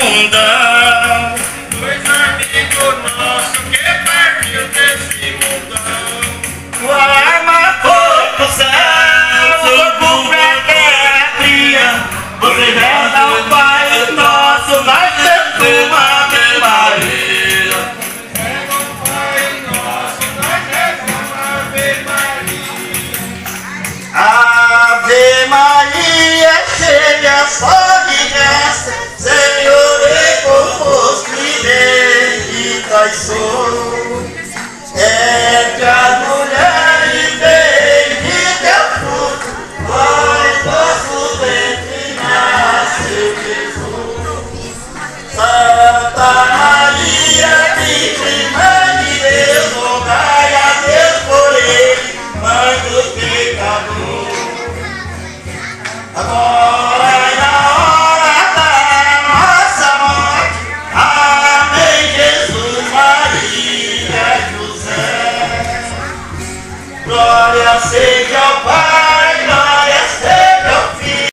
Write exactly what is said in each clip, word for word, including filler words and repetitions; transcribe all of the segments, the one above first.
mundão. Dois amigos nossos que partiu desse mundão. Tua arma foi pro céu, corpo pra terra fria. Você reza o Pai Nosso, nós temos uma Ave Maria. Reza o Pai Nosso, nós temos uma Ave Maria. Ave Maria, cheia só de graça, Senhor é convosco e bendita sois entre as mulheres, bendito é o fruto, pois vosso ventre nasceu Jesus. Santa Maria, Virgem Mãe de Deus, rogai a Deus por ele, mãe dos pecadores. Agora e na hora da nossa morte, amém. Jesus, Maria, José. Glória seja ao Pai, glória seja ao Filho.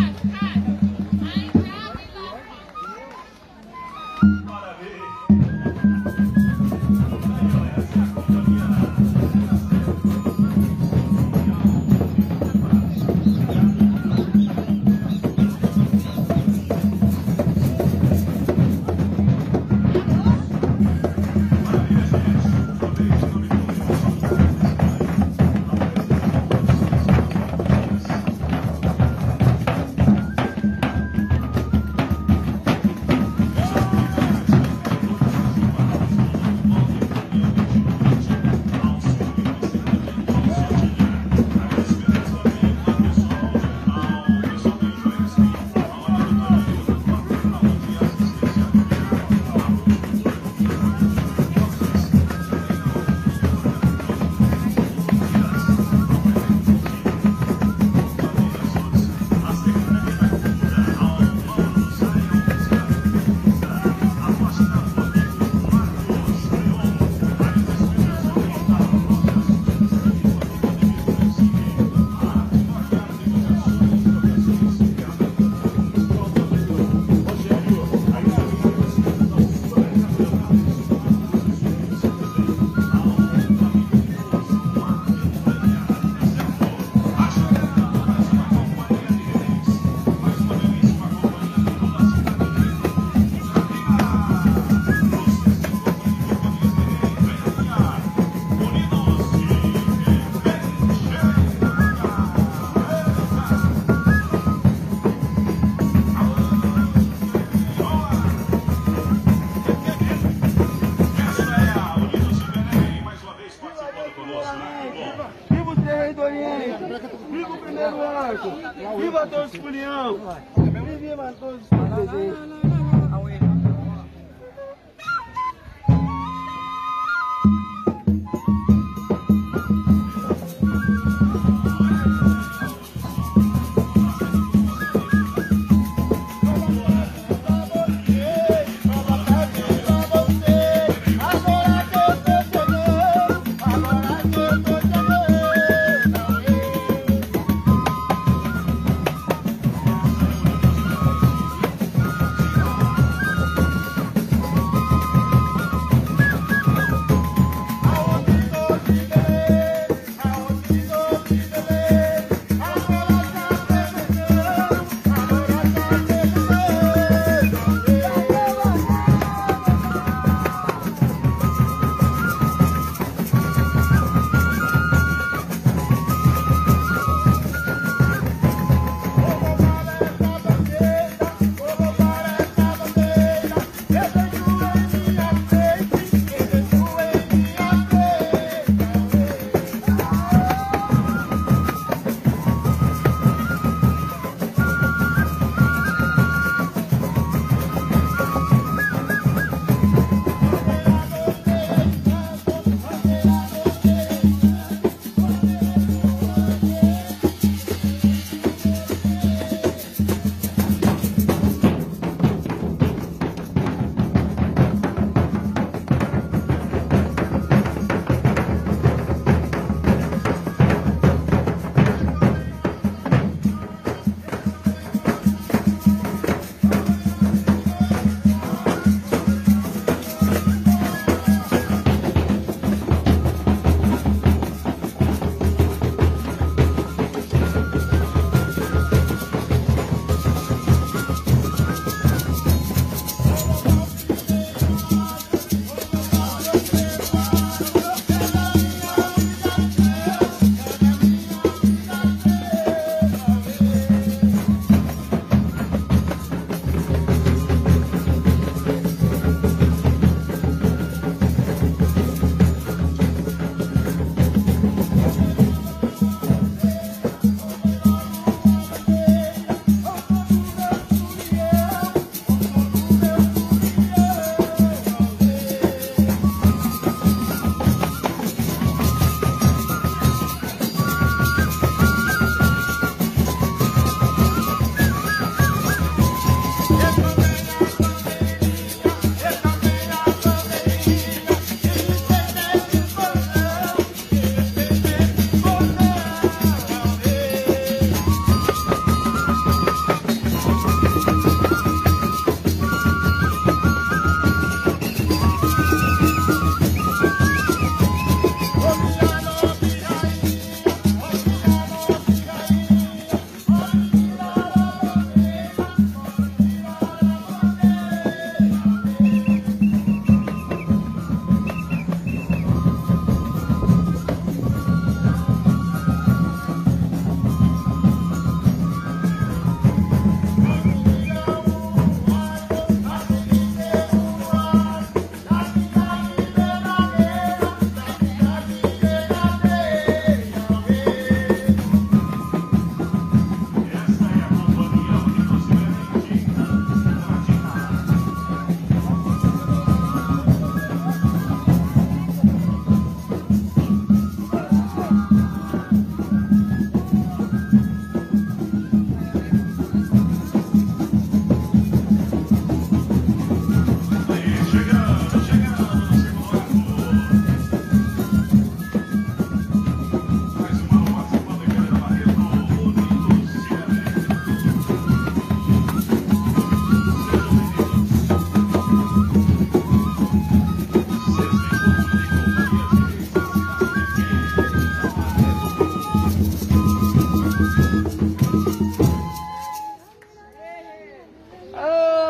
Viva o Rei do Oriente! Viva o primeiro arco! Viva todos os Julião! Viva todos os presentes!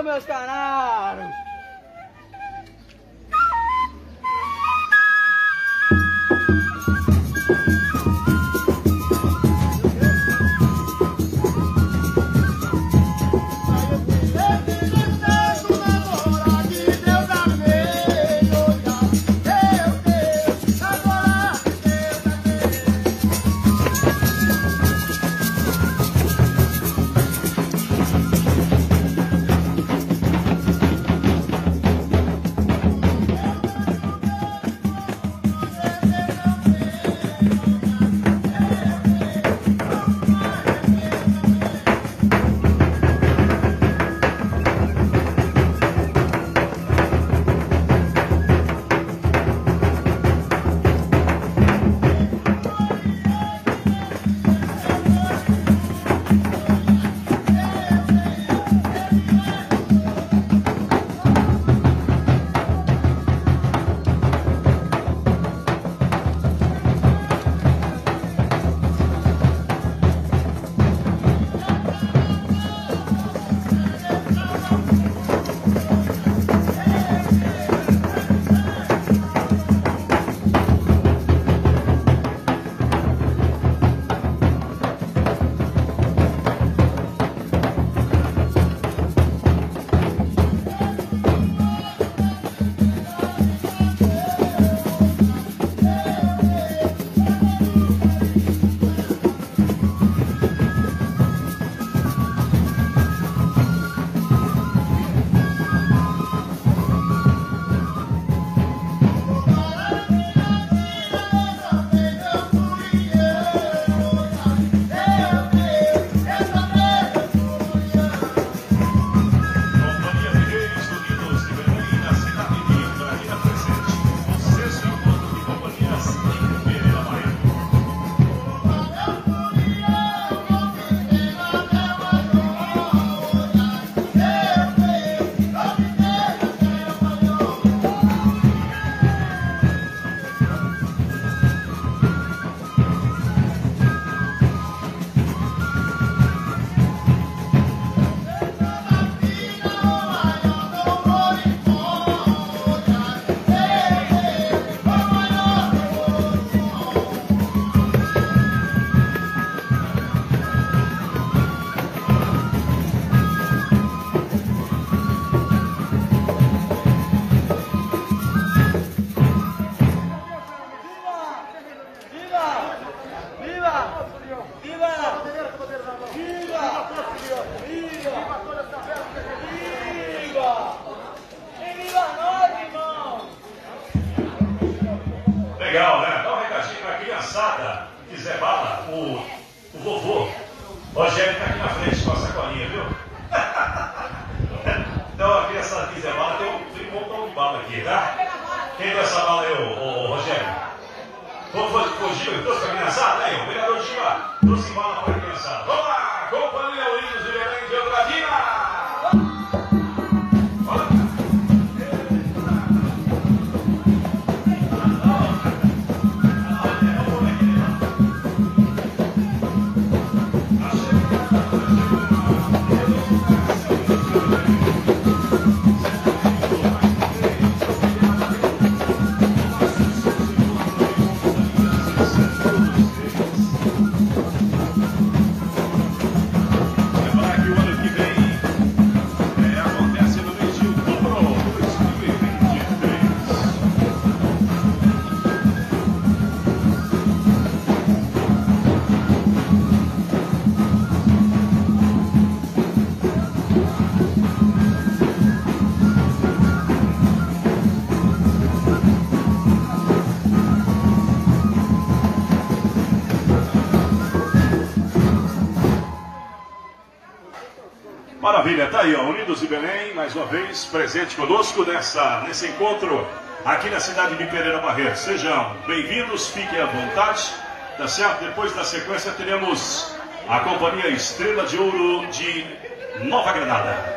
meus canários! Legal, né? Dá um recadinho pra criançada. Quiser bala, o, o vovô Rogério tá aqui na frente com a sacolinha, viu? Então a criançada quiser bala, tem um, tem um montão de bala aqui, tá? Quem deu essa bala aí, ô, ô, Rogério? Vamos fugir, eu trouxe pra criançada? Aí, o vereador Giba trouxe bala pra criançada. Vamos lá! Companhia Unidos de Belém de Andradina! Maravilha, tá aí, ó, Unidos de Belém, mais uma vez, presente conosco nessa, nesse encontro aqui na cidade de Pereira Barreto. Sejam bem-vindos, fiquem à vontade, tá certo? Depois da sequência teremos a Companhia Estrela de Ouro de Nova Granada.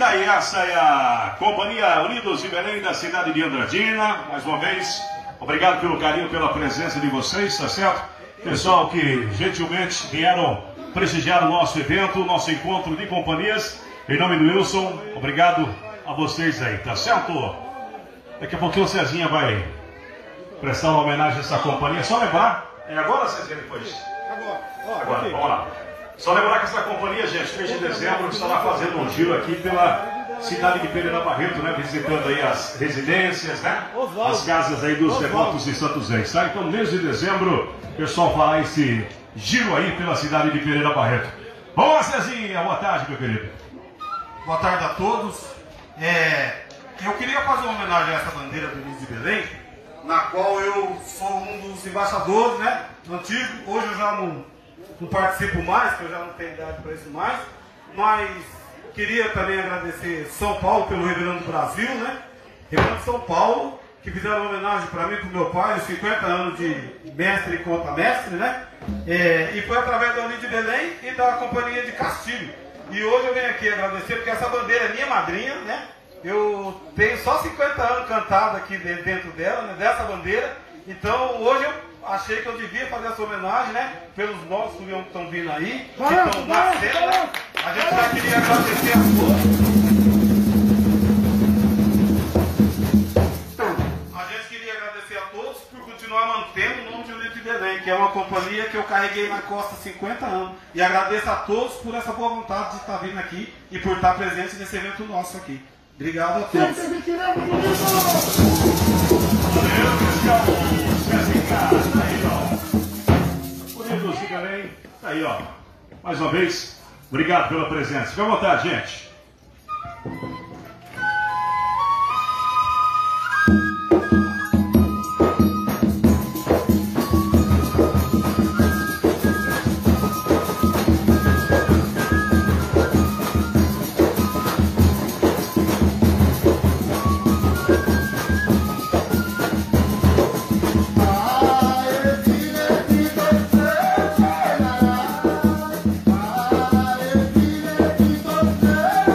aí, essa é a Companhia Unidos de Belém da cidade de Andradina. Mais uma vez, obrigado pelo carinho, pela presença de vocês, tá certo? Pessoal que gentilmente vieram prestigiar o nosso evento, o nosso encontro de companhias. Em nome do Wilson, obrigado a vocês aí, tá certo? Daqui a pouquinho o Cezinha vai prestar uma homenagem a essa companhia. Só lembrar, é agora, Cezinha, depois? Agora, ó, Agora, aqui. vamos lá. Só lembrar que essa companhia, gente, três de dezembro, estará fazendo um giro aqui pela cidade de Pereira Barreto, né? Visitando aí as residências, né? As casas aí dos devotos de Santos Reis, tá? Então, mês de dezembro, o pessoal fará esse giro aí pela cidade de Pereira Barreto. Vamos lá, Cezinha, boa tarde, meu querido. Boa tarde a todos. É, eu queria fazer uma homenagem a essa bandeira do Unidos de Belém, na qual eu sou um dos embaixadores, né? Antigo. Hoje eu já não, não participo mais, porque eu já não tenho idade para isso mais. Mas queria também agradecer São Paulo pelo Reverendo Brasil, né? Reverendo São Paulo, que fizeram uma homenagem para mim e para o meu pai, os cinquenta anos de mestre e conta-mestre, né? É, e foi através da Unidos de Belém e da Companhia de Castilho. E hoje eu venho aqui agradecer, porque essa bandeira é minha madrinha, né? Eu tenho só cinquenta anos cantado aqui dentro dela, né? Dessa bandeira. Então hoje eu achei que eu devia fazer essa homenagem, né? Pelos novos que estão vindo aí, que estão nascendo, né? A gente já queria agradecer a todos. A gente queria agradecer a todos por continuar mantendo o nome de Unidos de Belém, que é uma companhia que eu carreguei na costa há cinquenta anos. E agradeço a todos por essa boa vontade de estar vindo aqui e por estar presente nesse evento nosso aqui. Obrigado a todos. Valeu, pessoal. Cezinha, tá aí, ó. Unidos de Belém, tá aí, ó. Mais uma vez, obrigado pela presença. Fique à vontade, gente. Thank you.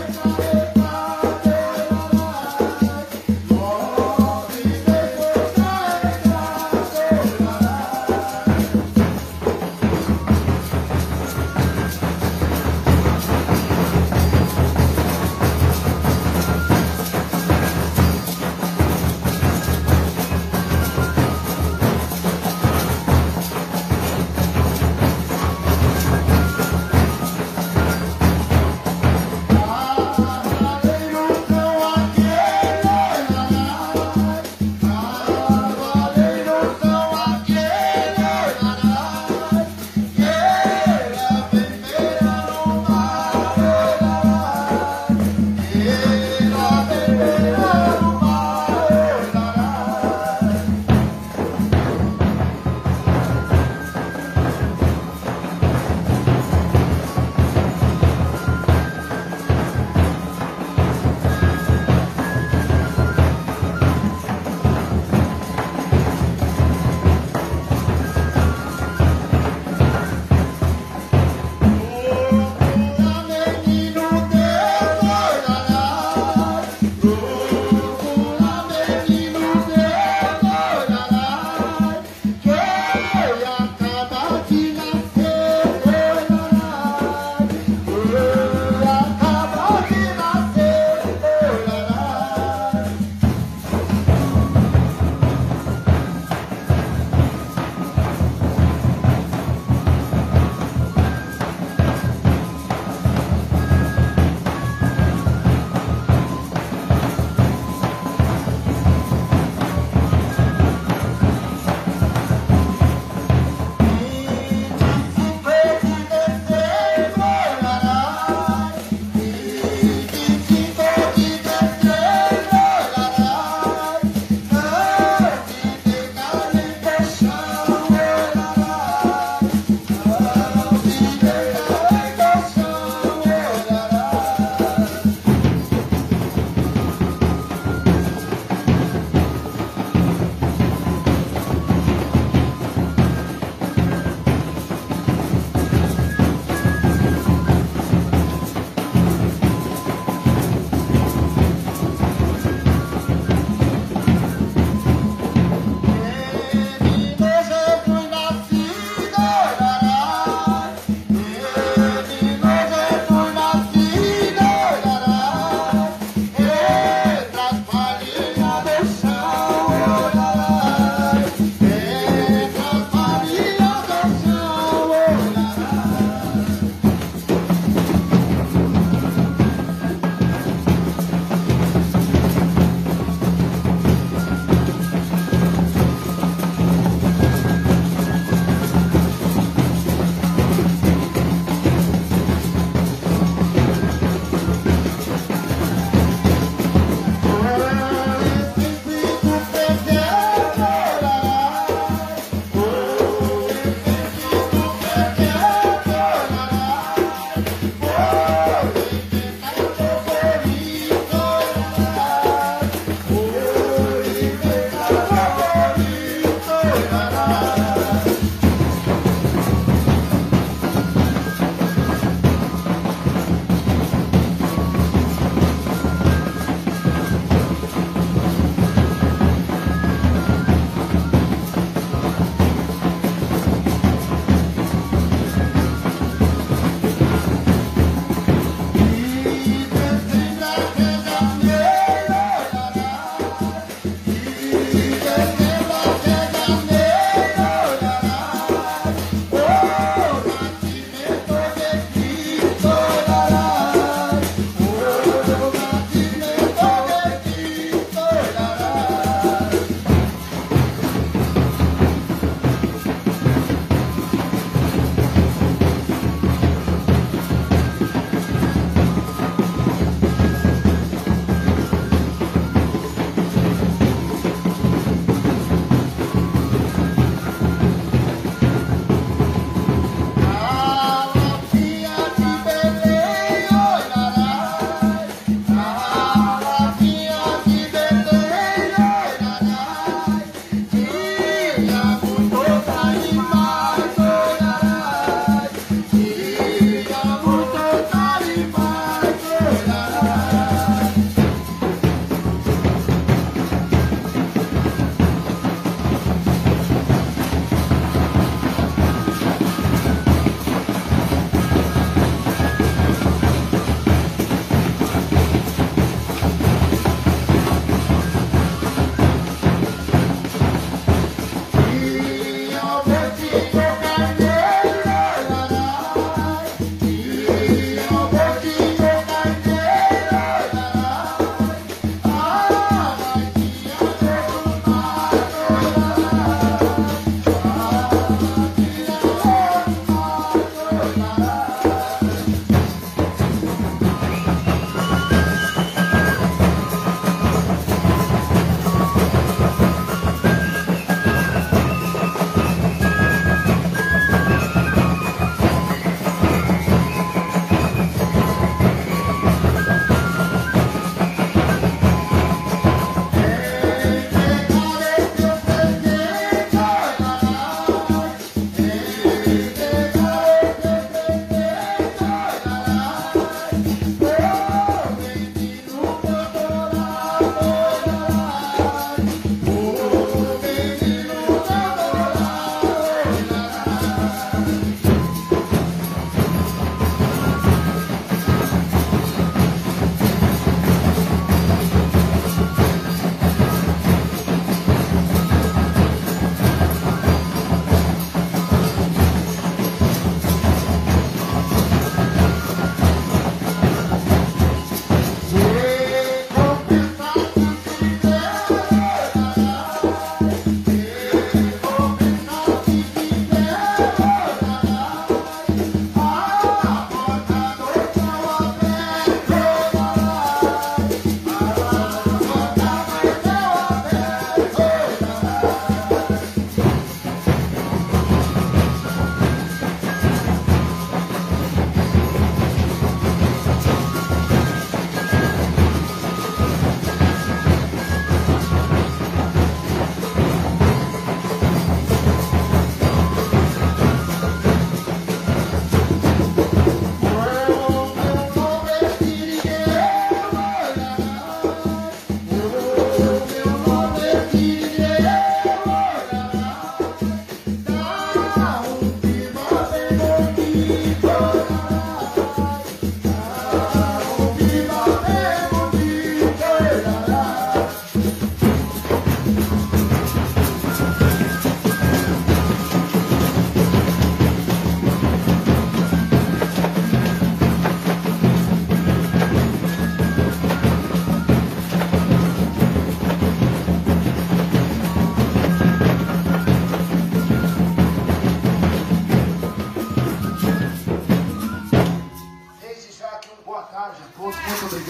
Ah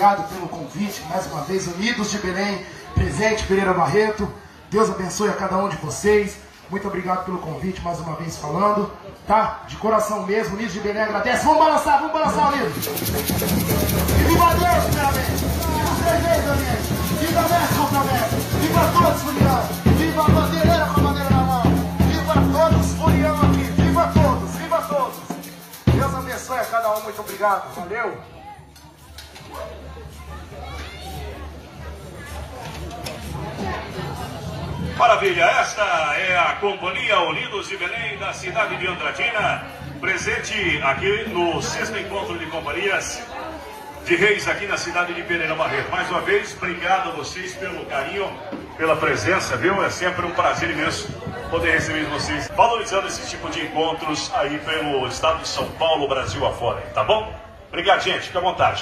obrigado pelo convite, mais uma vez, Unidos de Belém, presente, Pereira Barreto. Deus abençoe a cada um de vocês. Muito obrigado pelo convite, mais uma vez falando, tá? De coração mesmo, Unidos de Belém agradece. Vamos balançar, vamos balançar, Unidos. E viva Deus, primeiramente. Viva os três amigos. Viva a Mestre contra a Mestre. Viva todos, Furião. Viva a bandeireira com a bandeira na mão. Viva todos, Furião aqui. Viva todos, viva todos. Deus abençoe a cada um, muito obrigado. Valeu. Maravilha, esta é a Companhia Unidos de Belém, da cidade de Andradina, presente aqui no sexto encontro de companhias de reis aqui na cidade de Pereira Barreto. Mais uma vez, obrigado a vocês pelo carinho, pela presença, viu? É sempre um prazer imenso poder receber vocês, valorizando esse tipo de encontros aí pelo estado de São Paulo, Brasil afora, tá bom? Obrigado, gente, fica à vontade.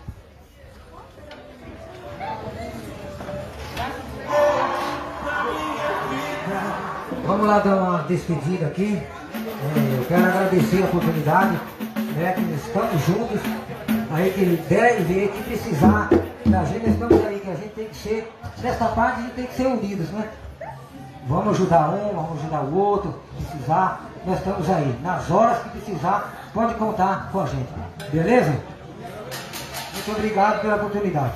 Vamos lá dar uma despedida aqui. É, eu quero agradecer a oportunidade, né, que estamos juntos. Aí que der e ver que precisar da gente, nós estamos aí, que a gente tem que ser, nessa parte a gente tem que ser unidos, né? Vamos ajudar um, vamos ajudar o outro, precisar, nós estamos aí. Nas horas que precisar, pode contar com a gente. Beleza? Muito obrigado pela oportunidade.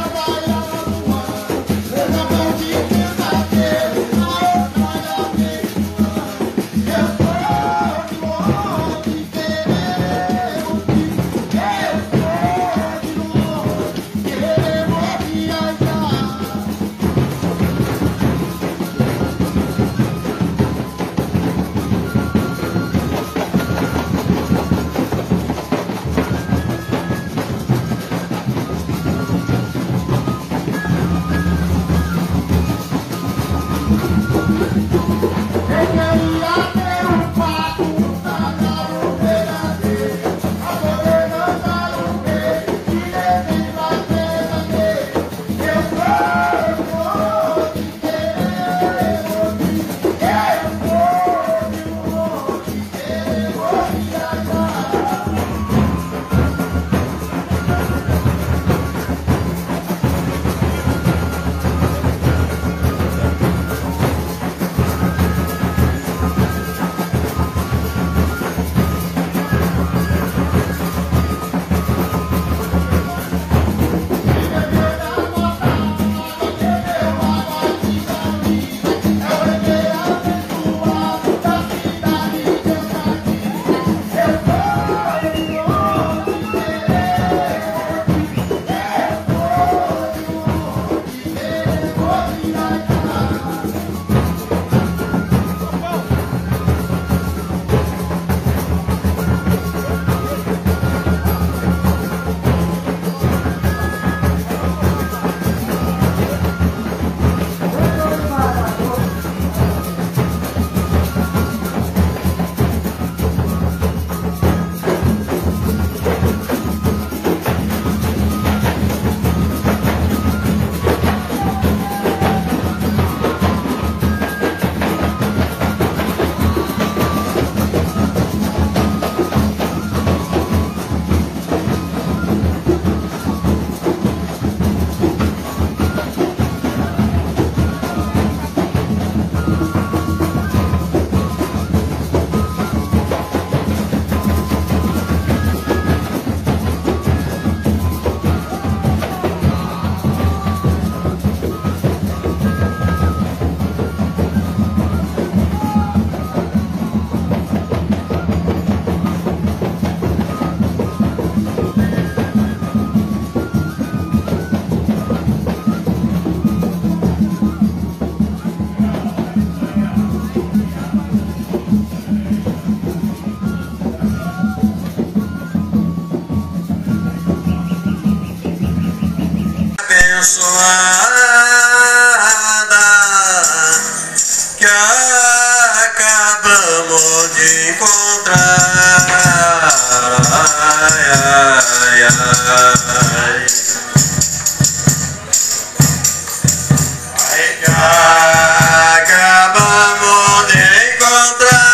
Thank you. encontrar. Ai, ai, ai. Ai, que acabamos de encontrar.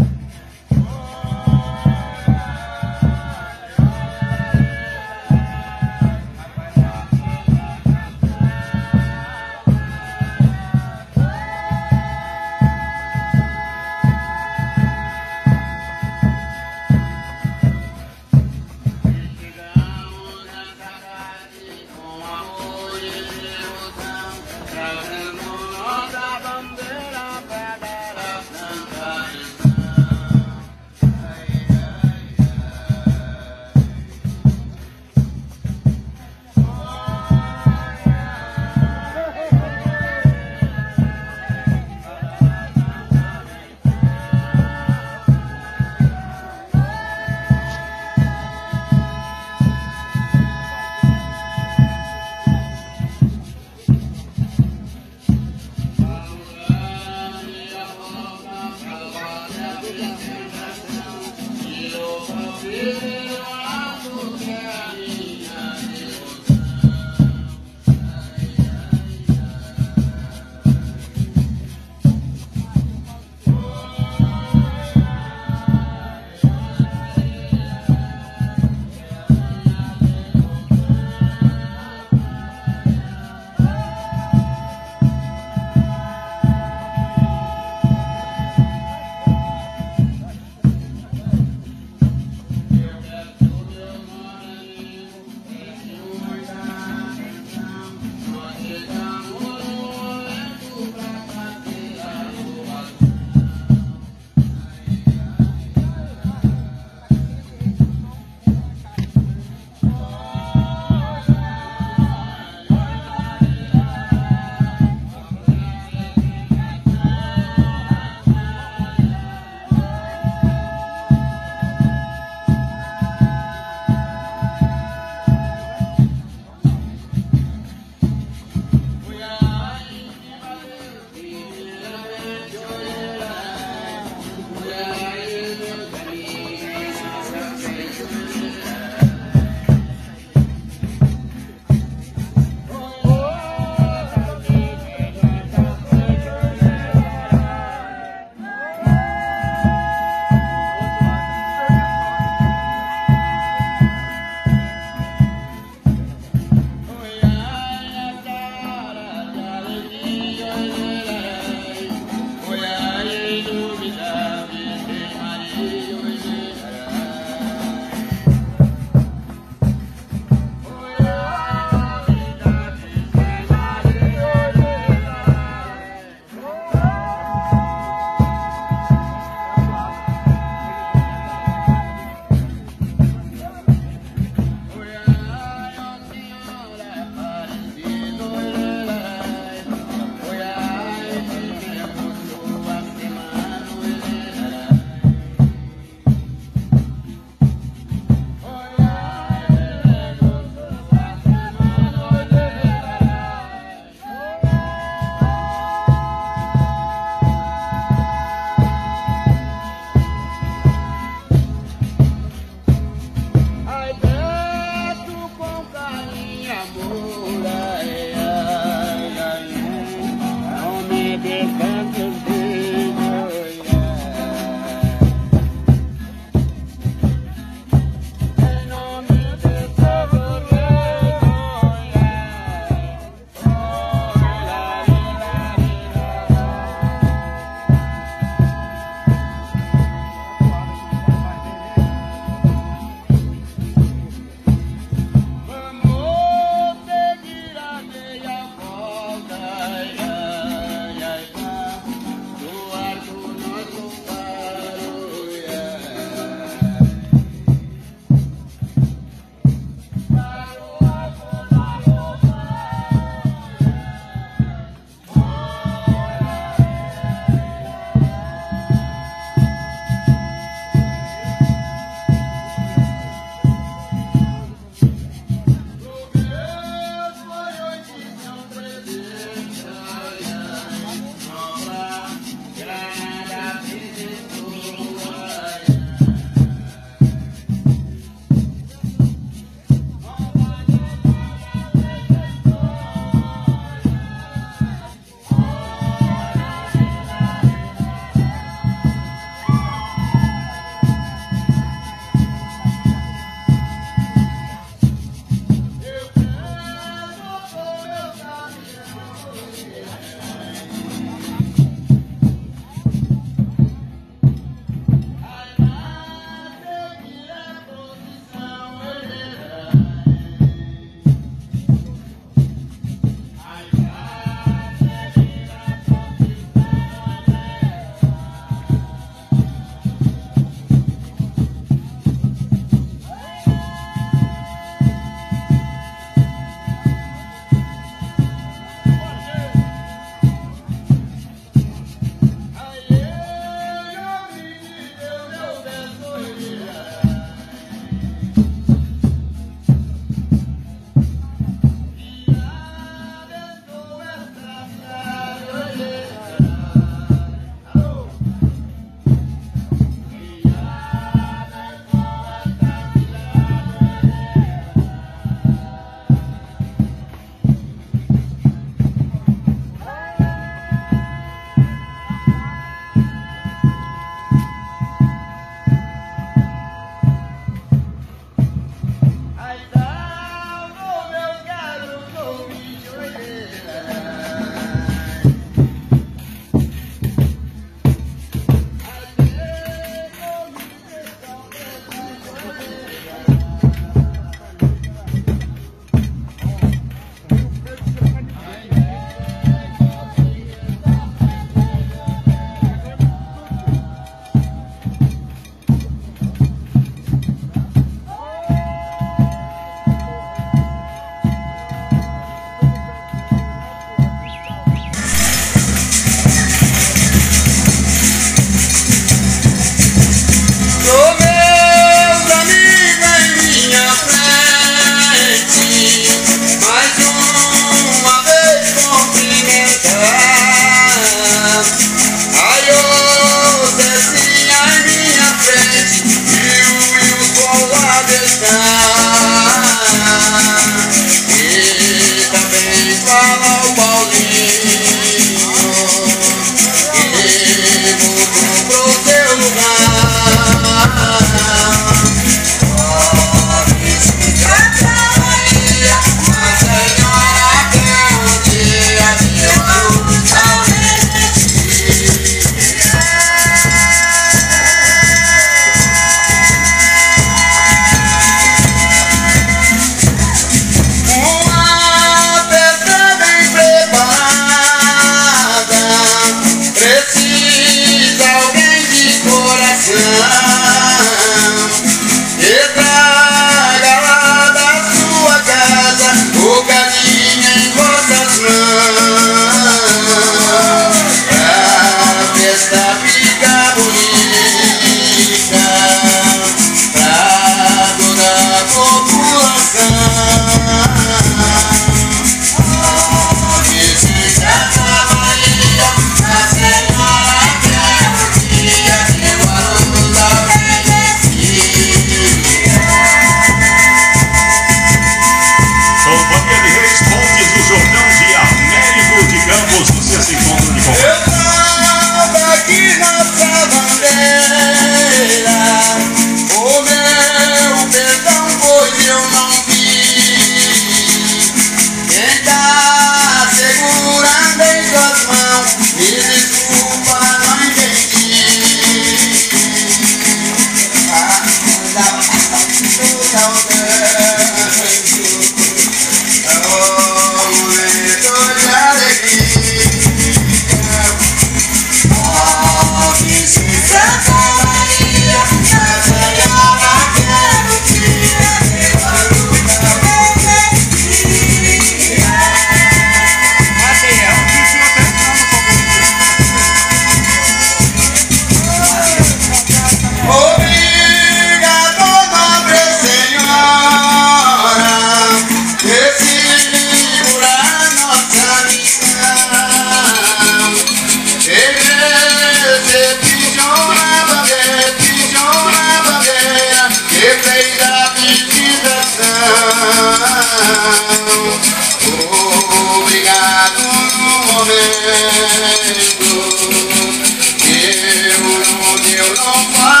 Obrigado no momento. Eu, eu não faço.